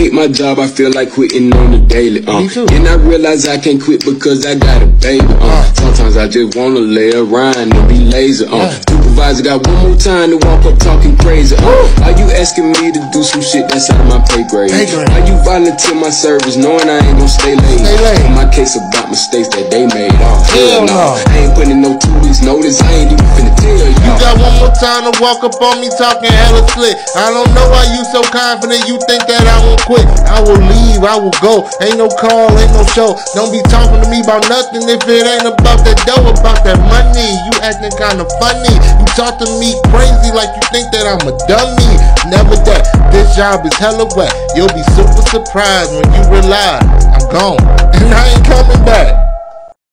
hate my job, I feel like quitting on the daily. And I realize I can't quit because I got a baby. Sometimes I just wanna lay around and be lazy. Supervisor got one more time to walk up talking crazy. Are you asking me to do some shit that's out of my pay grade? Are you volunteer my service knowing I ain't gon' stay late? On my case about mistakes that they made. Hell no. I ain't putting no 2 weeks notice, I ain't even finna tell you. You got one more time to walk up on me talking hella slick. I don't know why you so confident you think that I won't quit. I will leave, I will go. Ain't no call, ain't no show. Don't be talking to me about nothing if it ain't about that dough, about that money. You acting kinda funny. You talk to me crazy like you think that I'm a dummy. Never that. This job is hella wet. You'll be super surprised when you realize I'm gone and I ain't coming back.